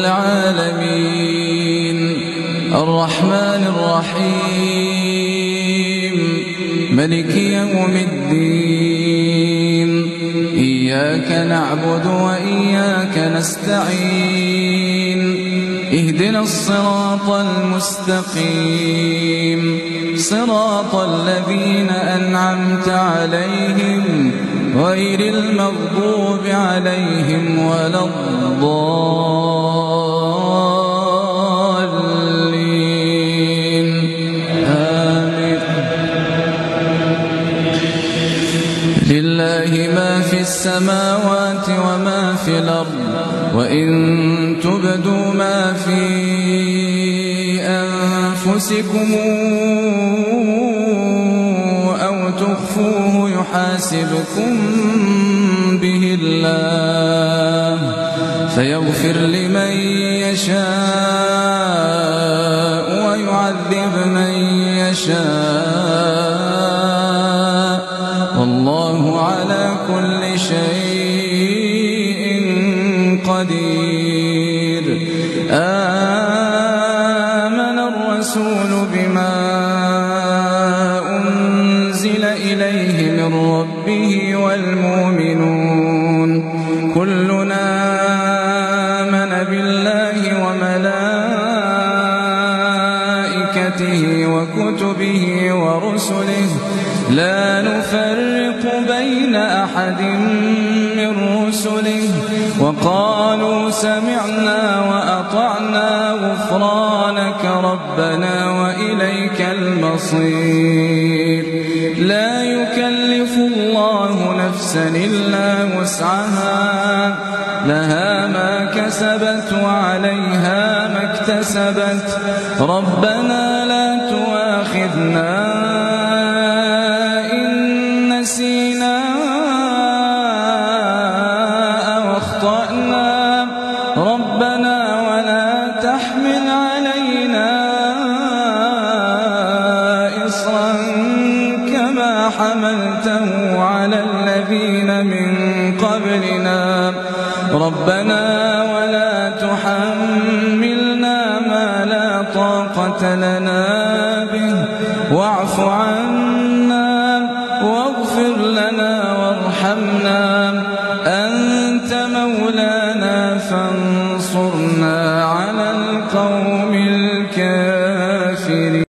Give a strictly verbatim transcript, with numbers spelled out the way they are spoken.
العالمين الرحمن الرحيم ملك يوم الدين إياك نعبد وإياك نستعين اهدنا الصراط المستقيم صراط الذين أنعمت عليهم غير المغضوب عليهم ولا الضالين آمين. لله ما في السماوات وما في الأرض وإن تبدوا ما في أنفسكم أو تخفوه يحاسبكم به الله فيغفر لمن يشاء ويعذب من يشاء والله على كل شيء قدير. آمن الرسول بما أنزل إليه من ربه والمؤمنون كلنا آمن بالله وملائكته وكتبه ورسله لا نفرق بين أحد من رسله وقالوا سمعنا وأطعنا غفرانك ربنا وإليك المصير. لا يكلف الله نفسا إلا وسعها لها ما كسبت وعليها ما اكتسبت ربنا لا تؤاخذنا إن نسينا أو أخطأنا ربنا ولا تحمل علينا إصرا كما حملته على الذين من قبلنا ربنا ولا تحملنا ما لا طاقة لنا به واعف عنا